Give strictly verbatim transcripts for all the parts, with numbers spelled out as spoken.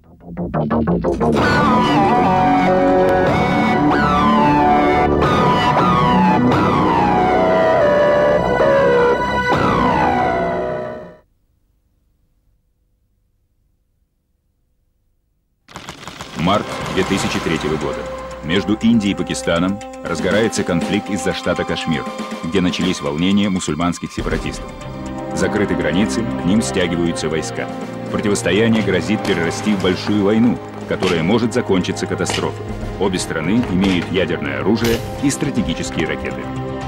Март две тысячи третьего года. Между Индией и Пакистаном разгорается конфликт из-за штата Кашмир, где начались волнения мусульманских сепаратистов. Закрыты границы, к ним стягиваются войска. Противостояние грозит перерасти в большую войну, которая может закончиться катастрофой. Обе страны имеют ядерное оружие и стратегические ракеты.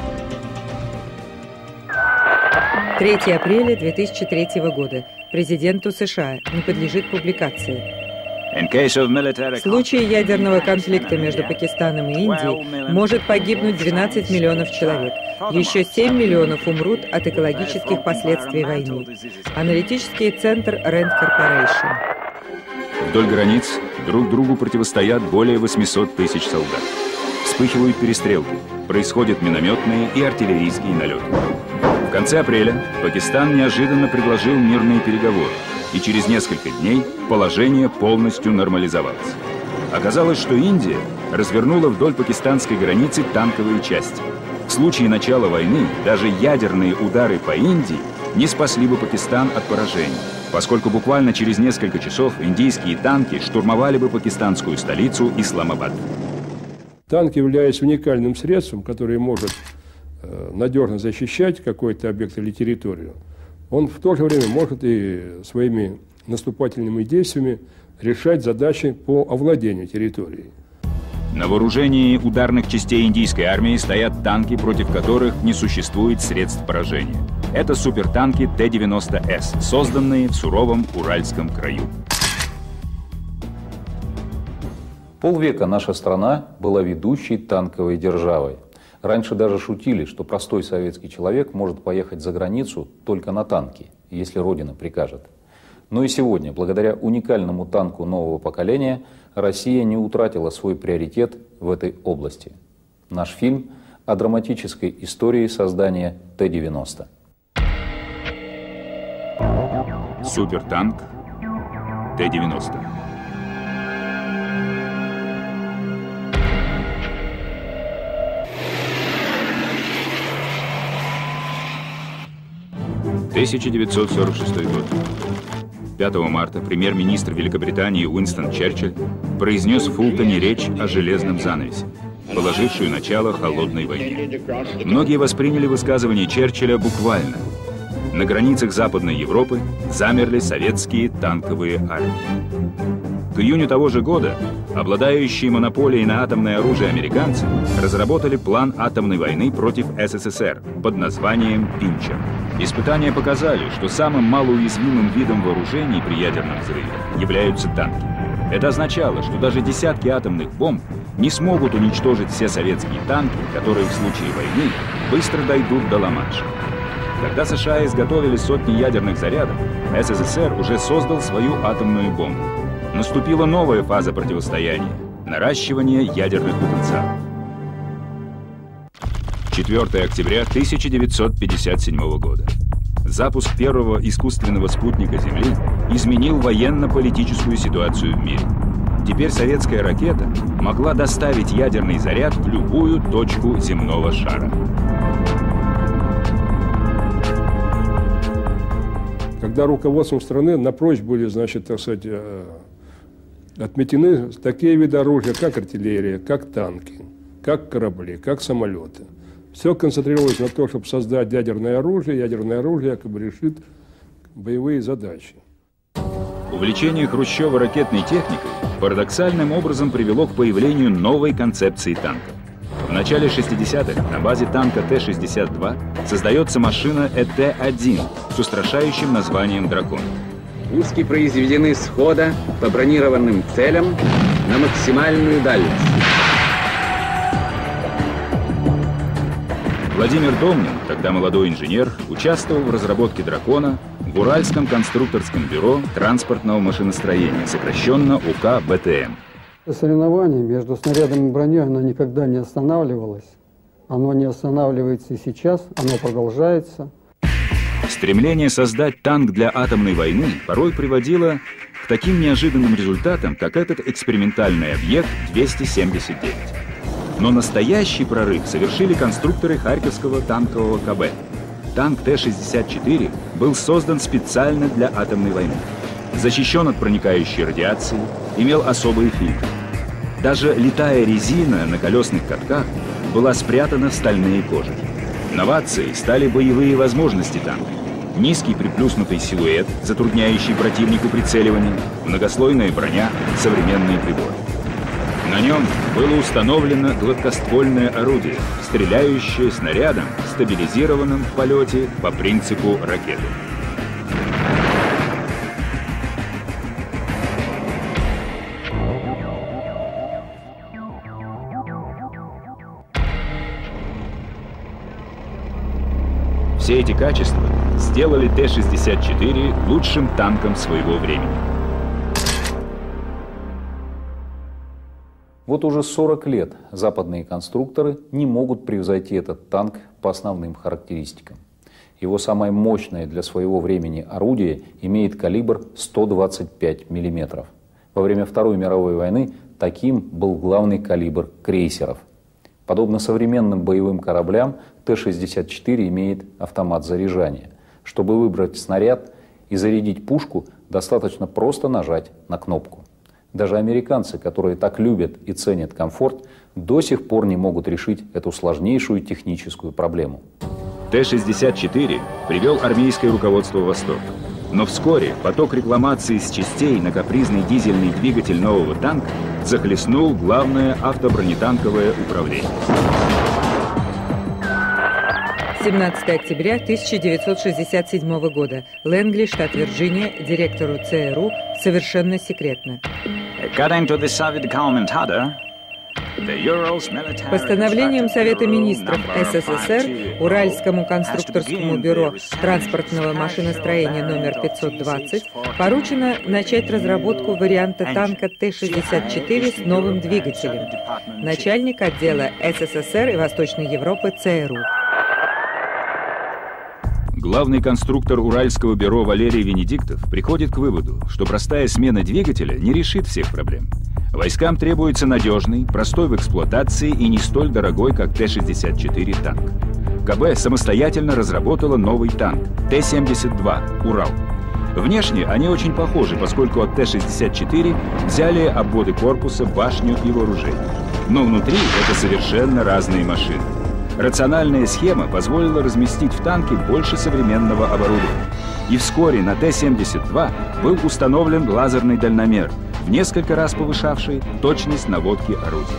третьего апреля две тысячи третьего года. Президенту США не подлежит публикации. В случае ядерного конфликта между Пакистаном и Индией может погибнуть двенадцать миллионов человек. Еще семь миллионов умрут от экологических последствий войны. Аналитический центр Rand Corporation. Вдоль границ друг другу противостоят более восьмисот тысяч солдат. Вспыхивают перестрелки, происходят минометные и артиллерийские налеты. В конце апреля Пакистан неожиданно предложил мирные переговоры, и через несколько дней положение полностью нормализовалось. Оказалось, что Индия развернула вдоль пакистанской границы танковые части. В случае начала войны даже ядерные удары по Индии не спасли бы Пакистан от поражения, поскольку буквально через несколько часов индийские танки штурмовали бы пакистанскую столицу Исламабад. Танк, являясь уникальным средством, которое может э, надежно защищать какой-то объект или территорию, он в то же время может и своими наступательными действиями решать задачи по овладению территорией. На вооружении ударных частей индийской армии стоят танки, против которых не существует средств поражения. Это супертанки Т девяносто С, созданные в суровом Уральском краю. Полвека наша страна была ведущей танковой державой. Раньше даже шутили, что простой советский человек может поехать за границу только на танке, если Родина прикажет. Но и сегодня, благодаря уникальному танку нового поколения, Россия не утратила свой приоритет в этой области. Наш фильм о драматической истории создания Т девяносто. Супертанк Т девяносто. тысяча девятьсот сорок шестой год. пятого марта премьер-министр Великобритании Уинстон Черчилль произнес в Фултоне речь о железном занавесе, положившую начало холодной войне. Многие восприняли высказывание Черчилля буквально. На границах Западной Европы замерли советские танковые армии. К июню того же года обладающие монополией на атомное оружие американцы разработали план атомной войны против СССР под названием «Пинчер». Испытания показали, что самым малоуязвимым видом вооружений при ядерном взрыве являются танки. Это означало, что даже десятки атомных бомб не смогут уничтожить все советские танки, которые в случае войны быстро дойдут до Ла-Манша. Когда США изготовили сотни ядерных зарядов, СССР уже создал свою атомную бомбу. Наступила новая фаза противостояния – наращивание ядерных потенциалов. четвёртого октября тысяча девятьсот пятьдесят седьмого года. Запуск первого искусственного спутника Земли изменил военно-политическую ситуацию в мире. Теперь советская ракета могла доставить ядерный заряд в любую точку земного шара. Когда руководством страны на просьбу были, значит, так сказать, отметены такие виды оружия, как артиллерия, как танки, как корабли, как самолеты. Все концентрировалось на том, чтобы создать ядерное оружие. Ядерное оружие якобы решит боевые задачи. Увлечение Хрущева ракетной техникой парадоксальным образом привело к появлению новой концепции танка. В начале шестидесятых на базе танка Т шестьдесят два создается машина Э Т один с устрашающим названием «Дракон». Пуски произведены схода по бронированным целям на максимальную дальность. Владимир Домнин, тогда молодой инженер, участвовал в разработке «Дракона» в Уральском конструкторском бюро транспортного машиностроения, сокращенно У К Б Т М. Соревнование между снарядом и броней, оно никогда не останавливалось. Оно не останавливается и сейчас, оно продолжается. Стремление создать танк для атомной войны порой приводило к таким неожиданным результатам, как этот экспериментальный объект двести семьдесят девять. Но настоящий прорыв совершили конструкторы Харьковского танкового ка бэ. Танк Т шестьдесят четыре был создан специально для атомной войны. Защищен от проникающей радиации, имел особые фильтры. Даже литая резина на колесных катках была спрятана в стальные кожухи. Новацией стали боевые возможности танка. Низкий приплюснутый силуэт, затрудняющий противнику прицеливание, многослойная броня, современные приборы. На нем было установлено гладкоствольное орудие, стреляющее снарядом, стабилизированным в полете по принципу ракеты. Все эти качества сделали Т шестьдесят четыре лучшим танком своего времени. Вот уже сорок лет западные конструкторы не могут превзойти этот танк по основным характеристикам. Его самое мощное для своего времени орудие имеет калибр сто двадцать пять миллиметров. Во время Второй мировой войны таким был главный калибр крейсеров. Подобно современным боевым кораблям, Т шестьдесят четыре имеет автомат заряжания. Чтобы выбрать снаряд и зарядить пушку, достаточно просто нажать на кнопку. Даже американцы, которые так любят и ценят комфорт, до сих пор не могут решить эту сложнейшую техническую проблему. Т шестьдесят четыре привел армейское руководство в восторг. Но вскоре поток рекламаций с частей на капризный дизельный двигатель нового танка захлестнул главное автобронетанковое управление. семнадцатого октября тысяча девятьсот шестьдесят седьмого года. Лэнгли, штат Вирджиния, директору Цэ Эр У, совершенно секретно. Постановлением Совета министров Эс Эс Эс Эр Уральскому конструкторскому бюро транспортного машиностроения номер пятьсот двадцать поручено начать разработку варианта танка Т шестьдесят четыре с новым двигателем. Начальник отдела Эс Эс Эс Эр и Восточной Европы Цэ Эр У. Главный конструктор Уральского бюро Валерий Венедиктов приходит к выводу, что простая смена двигателя не решит всех проблем. Войскам требуется надежный, простой в эксплуатации и не столь дорогой, как Т шестьдесят четыре танк. ка бэ самостоятельно разработала новый танк Т семьдесят два «Урал». Внешне они очень похожи, поскольку от Т шестьдесят четыре взяли обводы корпуса, башню и вооружение. Но внутри это совершенно разные машины. Рациональная схема позволила разместить в танке больше современного оборудования. И вскоре на Т семьдесят два был установлен лазерный дальномер, в несколько раз повышавший точность наводки орудия.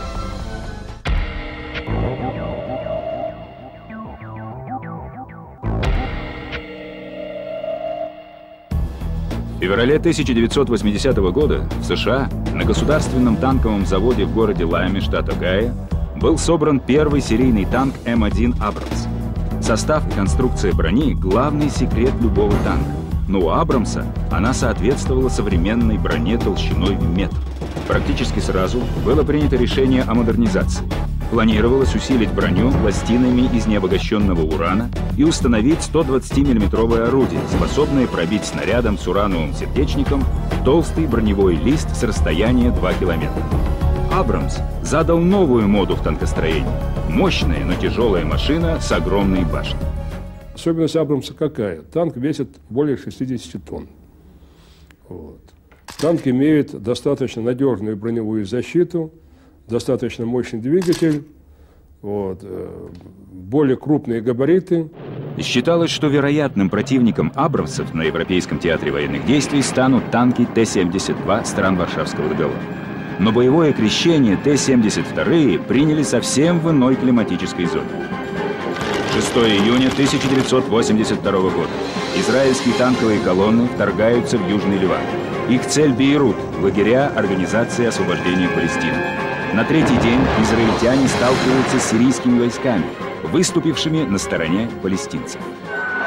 В феврале тысяча девятьсот восьмидесятого года в США на государственном танковом заводе в городе Лайме, штат Огайо, был собран первый серийный танк Эм один «Абрамс». Состав и конструкция брони – главный секрет любого танка. Но у «Абрамса» она соответствовала современной броне толщиной в метр. Практически сразу было принято решение о модернизации. Планировалось усилить броню пластинами из необогащенного урана и установить сто двадцатимиллиметровое орудие, способное пробить снарядом с урановым сердечником толстый броневой лист с расстояния два километра. «Абрамс» задал новую моду в танкостроении. Мощная, но тяжелая машина с огромной башней. Особенность «Абрамса» какая? Танк весит более шестидесяти тонн. Вот. Танк имеет достаточно надежную броневую защиту, достаточно мощный двигатель, вот, более крупные габариты. Считалось, что вероятным противником «Абрамсов» на Европейском театре военных действий станут танки Т семьдесят два стран Варшавского договора. Но боевое крещение Т семьдесят два приняли совсем в иной климатической зоне. шестого июня тысяча девятьсот восемьдесят второго года. Израильские танковые колонны вторгаются в Южный Ливан. Их цель – Бейрут, лагеря Организации освобождения Палестины. На третий день израильтяне сталкиваются с сирийскими войсками, выступившими на стороне палестинцев.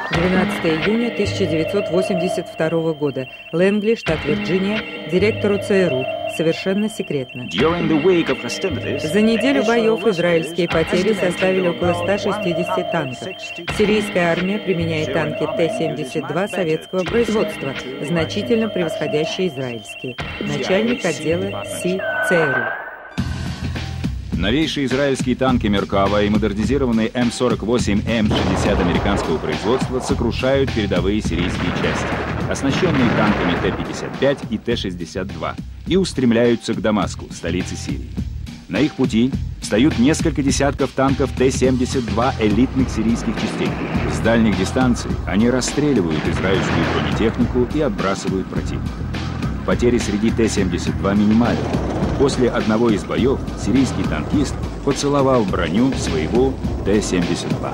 двенадцатого июня тысяча девятьсот восемьдесят второго года. Лэнгли, штат Вирджиния, директору ЦРУ. Совершенно секретно. За неделю боев израильские потери составили около ста шестидесяти танков. Сирийская армия применяет танки Т семьдесят два советского производства, значительно превосходящие израильские. Начальник отдела Си ЦРУ. Новейшие израильские танки Меркава и модернизированные М сорок восемь М шестьдесят американского производства сокрушают передовые сирийские части, оснащенные танками Т пятьдесят пять и Т шестьдесят два, и устремляются к Дамаску, столице Сирии. На их пути встают несколько десятков танков Т семьдесят два элитных сирийских частей. С дальних дистанций они расстреливают израильскую бронетехнику и отбрасывают противника. Потери среди Т семьдесят два минимальны. После одного из боев сирийский танкист поцеловал броню своего Т семьдесят два.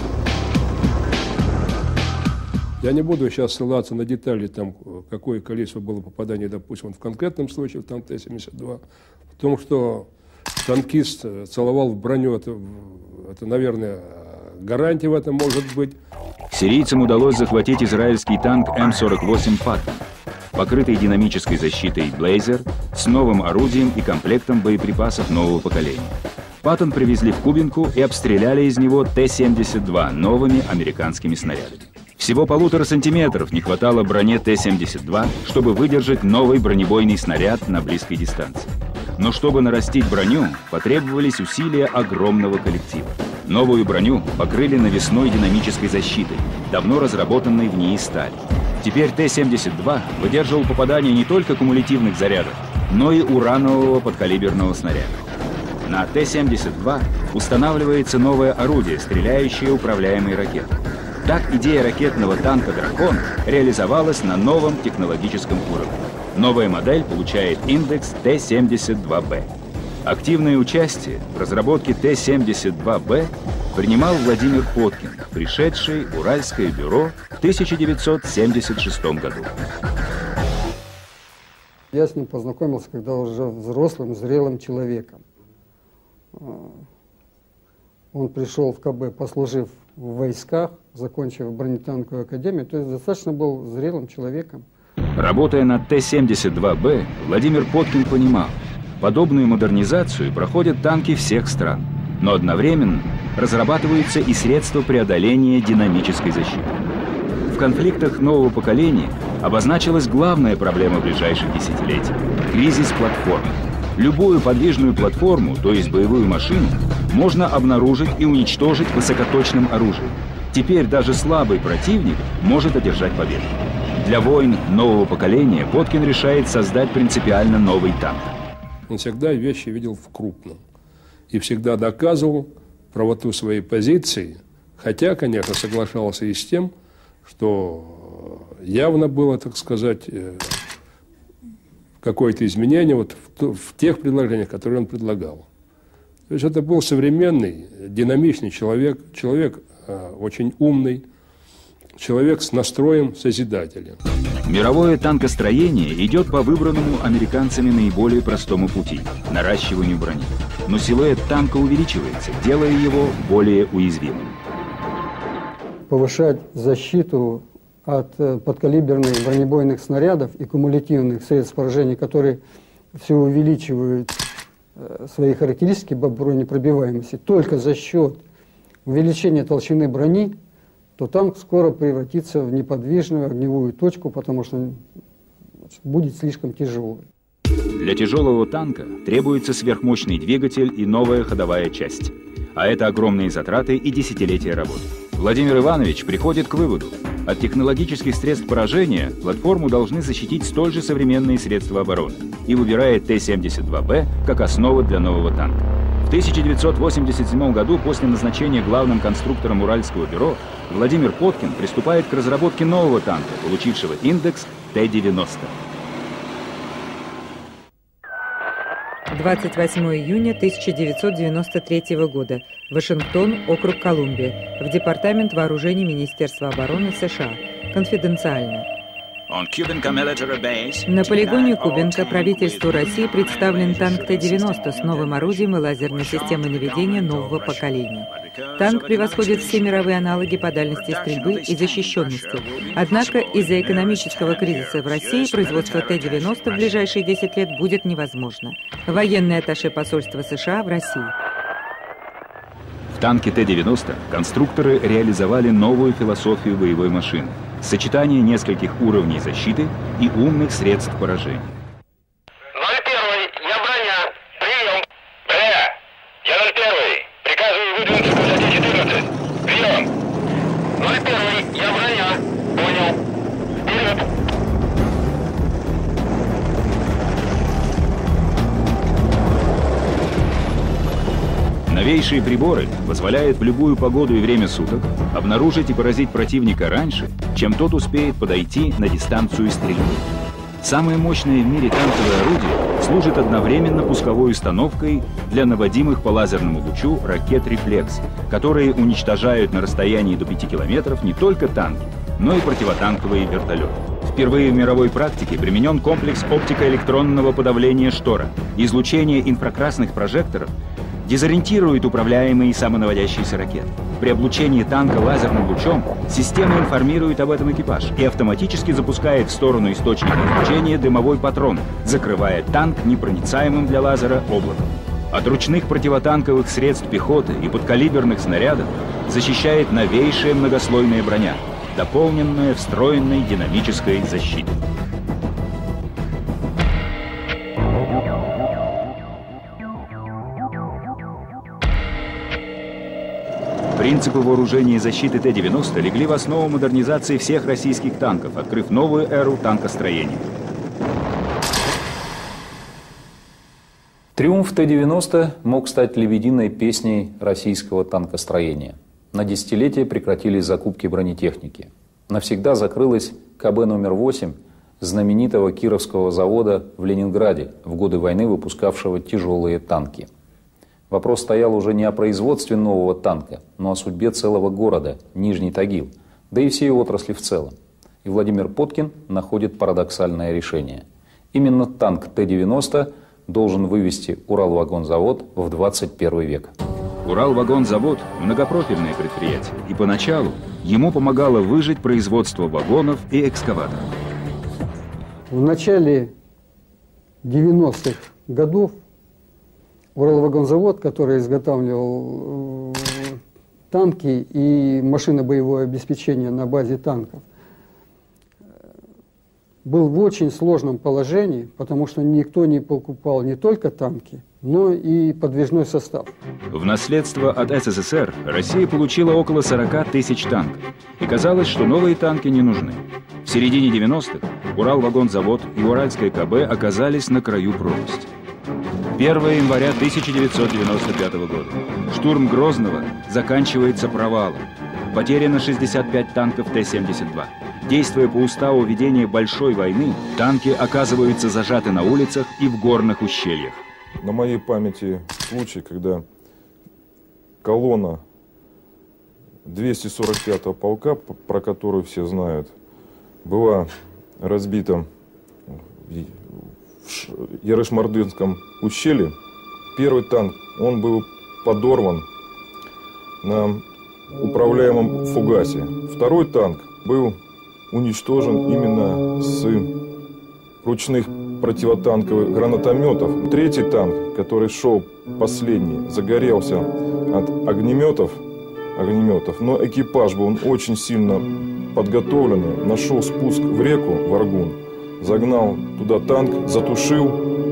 Я не буду сейчас ссылаться на детали, там, какое количество было попаданий, допустим, в конкретном случае, там Т семьдесят два. В том, что танкист целовал в броню, это, это, наверное, гарантия в этом может быть. Сирийцам удалось захватить израильский танк М сорок восемь «Паттон», покрытый динамической защитой «Блейзер», с новым орудием и комплектом боеприпасов нового поколения. «Паттон» привезли в Кубинку и обстреляли из него Т семьдесят два новыми американскими снарядами. Всего полутора сантиметров не хватало броне Т семьдесят два, чтобы выдержать новый бронебойный снаряд на близкой дистанции. Но чтобы нарастить броню, потребовались усилия огромного коллектива. Новую броню покрыли навесной динамической защитой, давно разработанной в НИИ стали. Теперь Т семьдесят два выдерживал попадание не только кумулятивных зарядов, но и уранового подкалиберного снаряда. На Т семьдесят два устанавливается новое орудие, стреляющее управляемой ракетой. Так идея ракетного танка «Дракон» реализовалась на новом технологическом уровне. Новая модель получает индекс Т семьдесят два Б. Активное участие в разработке Т семьдесят два Б принимал Владимир Поткин, пришедший в Уральское бюро в тысяча девятьсот семьдесят шестом году. Я с ним познакомился, когда уже взрослым, зрелым человеком. Он пришел в КБ, послужив в войсках, закончив бронетанковую академию, то есть достаточно был зрелым человеком. Работая над Т семьдесят два Б, Владимир Поткин понимал, подобную модернизацию проходят танки всех стран, но одновременно разрабатываются и средства преодоления динамической защиты. В конфликтах нового поколения обозначилась главная проблема ближайших десятилетий – кризис платформы. Любую подвижную платформу, то есть боевую машину, можно обнаружить и уничтожить высокоточным оружием. Теперь даже слабый противник может одержать победу. Для войн нового поколения Поткин решает создать принципиально новый танк. Он всегда вещи видел в крупном и всегда доказывал правоту своей позиции, хотя, конечно, соглашался и с тем, что явно было, так сказать, какое-то изменение вот в, в тех предложениях, которые он предлагал. То есть это был современный, динамичный человек, человек э, очень умный, человек с настроем созидателя. Мировое танкостроение идет по выбранному американцами наиболее простому пути – наращиванию брони. Но силуэт танка увеличивается, делая его более уязвимым. Повышать защиту от подкалиберных бронебойных снарядов и кумулятивных средств поражения, которые все увеличивают свои характеристики по бронепробиваемости, только за счет увеличения толщины брони, то танк скоро превратится в неподвижную огневую точку, потому что будет слишком тяжелый. Для тяжелого танка требуется сверхмощный двигатель и новая ходовая часть. А это огромные затраты и десятилетия работы. Владимир Иванович приходит к выводу: от технологических средств поражения платформу должны защитить столь же современные средства обороны, и выбирает Т семьдесят два Б как основу для нового танка. В тысяча девятьсот восемьдесят седьмом году, после назначения главным конструктором Уральского бюро, Владимир Поткин приступает к разработке нового танка, получившего индекс Т девяносто. двадцать восьмого июня тысяча девятьсот девяносто третьего года. Вашингтон, округ Колумбия. В Департамент вооружений Министерства обороны США. Конфиденциально. На полигоне Кубинка правительству России представлен танк Т девяносто с новым орудием и лазерной системой наведения нового поколения. Танк превосходит все мировые аналоги по дальности стрельбы и защищенности. Однако из-за экономического кризиса в России производство Т девяносто в ближайшие десять лет будет невозможно. Военный атташе посольства США в России. В танке Т девяносто конструкторы реализовали новую философию боевой машины. Сочетание нескольких уровней защиты и умных средств поражения. ноль один, я броня. Прием. Броня. Я ноль один. Приказываю выдвинуться к высоте четырнадцать. Прием. ноль один, я броня. Понял. Вперед. Новейшие приборы позволяют в любую погоду и время суток обнаружить и поразить противника раньше, чем тот успеет подойти на дистанцию стрельбы. Самое мощное в мире танковое орудие служит одновременно пусковой установкой для наводимых по лазерному лучу ракет «Рефлекс», которые уничтожают на расстоянии до пяти километров не только танки, но и противотанковые вертолеты. Впервые в мировой практике применен комплекс оптико-электронного подавления штора. Излучение инфракрасных прожекторов дезориентирует управляемые самонаводящиеся ракеты. При облучении танка лазерным лучом система информирует об этом экипаж и автоматически запускает в сторону источника излучения дымовой патрон, закрывая танк непроницаемым для лазера облаком. От ручных противотанковых средств пехоты и подкалиберных снарядов защищает новейшая многослойная броня, дополненная встроенной динамической защитой. Принципы вооружения и защиты Т девяносто легли в основу модернизации всех российских танков, открыв новую эру танкостроения. Триумф Т девяносто мог стать лебединой песней российского танкостроения. На десятилетие прекратились закупки бронетехники. Навсегда закрылась Ка Бэ номер восемь знаменитого Кировского завода в Ленинграде, в годы войны выпускавшего тяжелые танки. Вопрос стоял уже не о производстве нового танка, но о судьбе целого города, Нижний Тагил, да и всей отрасли в целом. И Владимир Поткин находит парадоксальное решение. Именно танк Т девяносто должен вывести Уралвагонзавод в двадцать первый век. Уралвагонзавод – многопрофильное предприятие, и поначалу ему помогало выжить производство вагонов и экскаваторов. В начале девяностых годов Уралвагонзавод, который изготавливал танки и машинно-боевое обеспечение на базе танков, был в очень сложном положении, потому что никто не покупал не только танки, но и подвижной состав. В наследство от Эс Эс Эс Эр Россия получила около сорока тысяч танков, и казалось, что новые танки не нужны. В середине девяностых Уралвагонзавод и Уральская Ка Бэ оказались на краю пропасти. первого января тысяча девятьсот девяносто пятого года. Штурм Грозного заканчивается провалом. Потеряно шестьдесят пять танков Т семьдесят два. Действуя по уставу ведения большой войны, танки оказываются зажаты на улицах и в горных ущельях. На моей памяти случай, когда колонна двести сорок пятого полка, про которую все знают, была разбита в Ярыш-Мардынском ущелье. Первый танк, он был подорван на управляемом фугасе. Второй танк был уничтожен именно с ручных противотанковых гранатометов. Третий танк, который шел последний, загорелся от огнеметов, огнеметов, но экипаж был он очень сильно подготовленный, нашел спуск в реку Варгун, загнал туда танк, затушил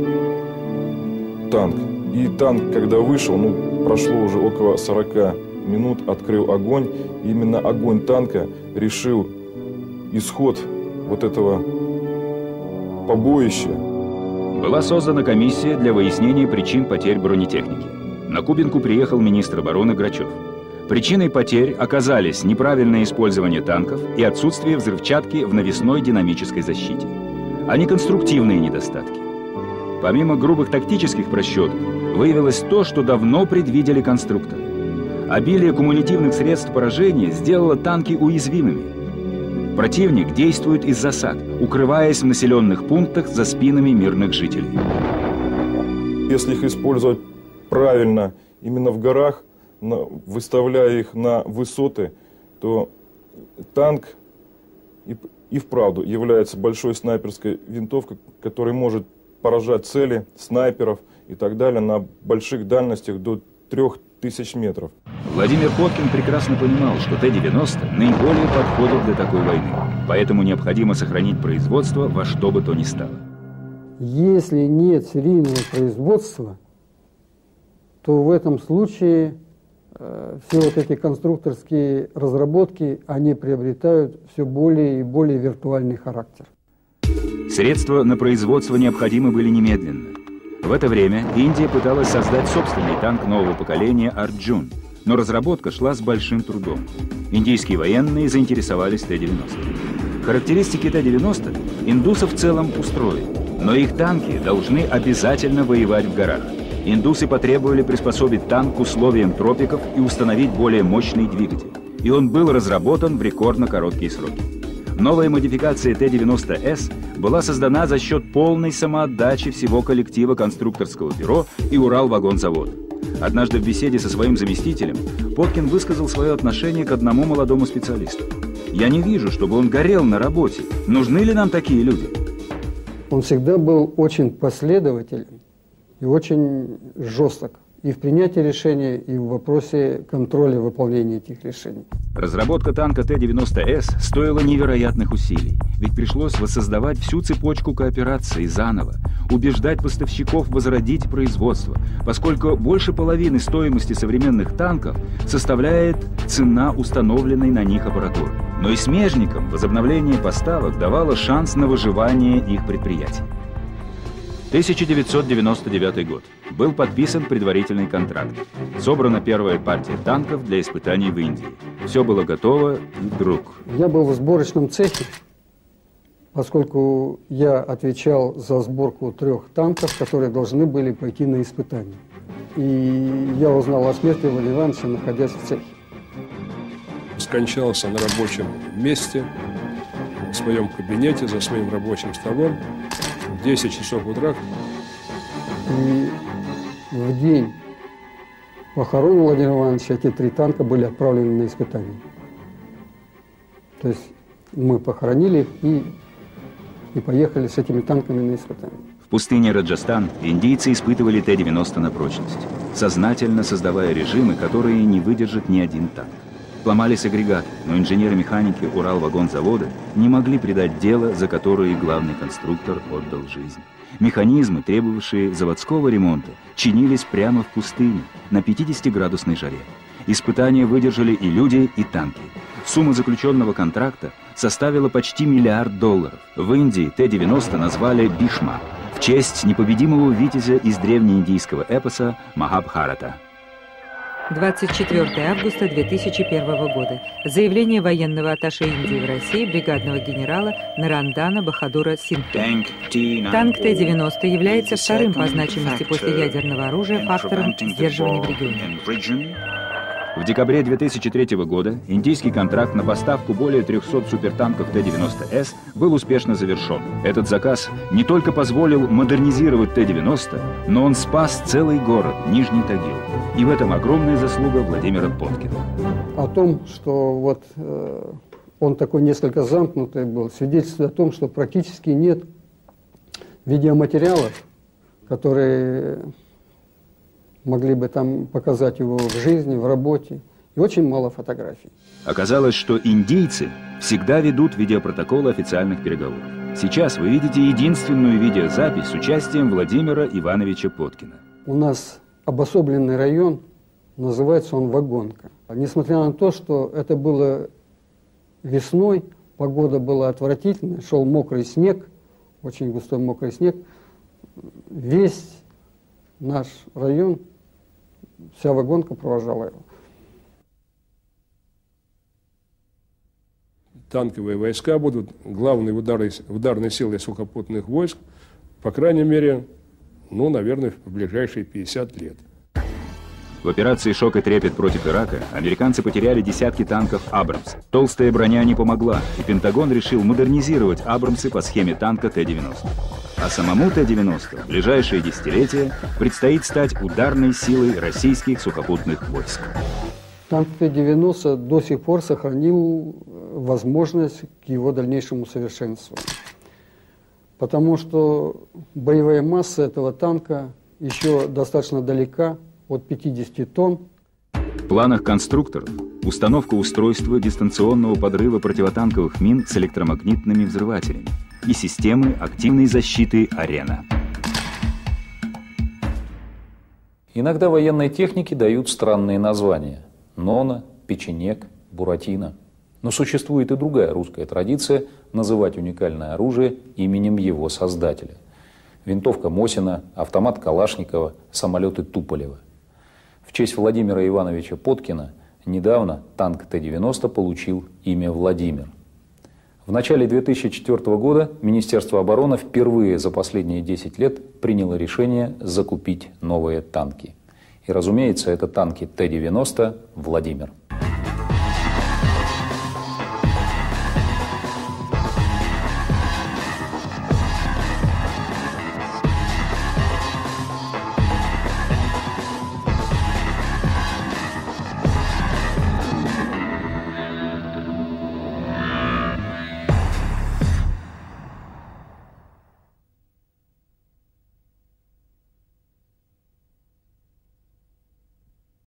танк. И танк, когда вышел, ну, прошло уже около сорока минут, открыл огонь. И именно огонь танка решил исход вот этого побоища. Была создана комиссия для выяснения причин потерь бронетехники. На Кубинку приехал министр обороны Грачев. Причиной потерь оказались неправильное использование танков и отсутствие взрывчатки в навесной динамической защите, а не конструктивные недостатки. Помимо грубых тактических просчетов, выявилось то, что давно предвидели конструкторы. Обилие кумулятивных средств поражения сделало танки уязвимыми. Противник действует из засад, укрываясь в населенных пунктах за спинами мирных жителей. Если их использовать правильно именно в горах, на, выставляя их на высоты, то танк и, и вправду является большой снайперской винтовкой, которая может поражать цели, снайперов и так далее на больших дальностях до трех тысяч метров. Владимир Поткин прекрасно понимал, что Т девяносто наиболее подходит для такой войны, поэтому необходимо сохранить производство во что бы то ни стало. Если нет серийного производства, то в этом случае э, все вот эти конструкторские разработки, они приобретают все более и более виртуальный характер. Средства на производство необходимы были немедленно. В это время Индия пыталась создать собственный танк нового поколения «Арджун», но разработка шла с большим трудом. Индийские военные заинтересовались Т девяносто. Характеристики Т девяносто индусов в целом устроили, но их танки должны обязательно воевать в горах. Индусы потребовали приспособить танк к условиям тропиков и установить более мощный двигатель. И он был разработан в рекордно короткие сроки. Новая модификация Т девяносто С была создана за счет полной самоотдачи всего коллектива конструкторского бюро и Уралвагонзавода. Однажды в беседе со своим заместителем Поткин высказал свое отношение к одному молодому специалисту. «Я не вижу, чтобы он горел на работе. Нужны ли нам такие люди?» Он всегда был очень последователен и очень жесток и в принятии решений, и в вопросе контроля выполнения этих решений. Разработка танка Т девяносто С стоила невероятных усилий, ведь пришлось воссоздавать всю цепочку кооперации заново, убеждать поставщиков возродить производство, поскольку больше половины стоимости современных танков составляет цена установленной на них аппаратуры. Но и смежникам возобновление поставок давало шанс на выживание их предприятий. тысяча девятьсот девяносто девятый год. Был подписан предварительный контракт. Собрана первая партия танков для испытаний в Индии. Все было готово, и вдруг... Я был в сборочном цехе, поскольку я отвечал за сборку трех танков, которые должны были пойти на испытания. И я узнал о смерти Владимира Ивановича, находясь в цехе. Скончался на рабочем месте, в своем кабинете, за своим рабочим столом. В десять часов утра. И в день похорон Владимира Ивановича эти три танка были отправлены на испытания. То есть мы похоронили их и, и поехали с этими танками на испытания. В пустыне Раджастан индийцы испытывали Т девяносто на прочность, сознательно создавая режимы, которые не выдержит ни один танк. Ломались агрегаты, но инженеры-механики Уралвагонзавода не могли предать дело, за которое главный конструктор отдал жизнь. Механизмы, требовавшие заводского ремонта, чинились прямо в пустыне, на пятидесятиградусной жаре. Испытания выдержали и люди, и танки. Сумма заключенного контракта составила почти миллиард долларов. В Индии Т девяносто назвали «Бишма» в честь непобедимого витязя из древнеиндийского эпоса Махабхарата. двадцать четвёртого августа две тысячи первого года. Заявление военного атташе Индии в России бригадного генерала Нарандана Бахадура Сингха. Танк Т девяносто является вторым по значимости после ядерного оружия фактором сдерживания в регионе. В декабре две тысячи третьего года индийский контракт на поставку более трёхсот супертанков Т девяносто С был успешно завершен. Этот заказ не только позволил модернизировать Т девяносто, но он спас целый город, Нижний Тагил. И в этом огромная заслуга Владимира Поткина. О том, что вот э, он такой несколько замкнутый был, свидетельствует о том, что практически нет видеоматериалов, которые могли бы там показать его в жизни, в работе, и очень мало фотографий. Оказалось, что индийцы всегда ведут видеопротоколы официальных переговоров. Сейчас вы видите единственную видеозапись с участием Владимира Ивановича Поткина. У нас обособленный район, называется он Вагонка. Несмотря на то, что это было весной, погода была отвратительная, шел мокрый снег, очень густой мокрый снег, весь наш район, вся Вагонка провожала его. Танковые войска будут главной ударной, ударной силой сухопутных войск, по крайней мере, ну, наверное, в ближайшие пятьдесят лет. В операции «Шок и трепет» против Ирака американцы потеряли десятки танков «Абрамс». Толстая броня не помогла, и Пентагон решил модернизировать «Абрамсы» по схеме танка Т девяносто. А самому Т девяносто в ближайшие десятилетия предстоит стать ударной силой российских сухопутных войск. Танк Т девяносто до сих пор сохранил возможность к его дальнейшему совершенствованию. Потому что боевая масса этого танка еще достаточно далека от пятидесяти тонн. В планах конструкторов установка устройства дистанционного подрыва противотанковых мин с электромагнитными взрывателями и системы активной защиты «Арена». Иногда военной технике дают странные названия – «Нона», «Печенек», «Буратино». Но существует и другая русская традиция называть уникальное оружие именем его создателя. Винтовка Мосина, автомат Калашникова, самолеты Туполева. В честь Владимира Ивановича Поткина недавно танк Т девяносто получил имя «Владимир». В начале две тысячи четвёртого года Министерство обороны впервые за последние десять лет приняло решение закупить новые танки. И, разумеется, это танки Т девяносто «Владимир».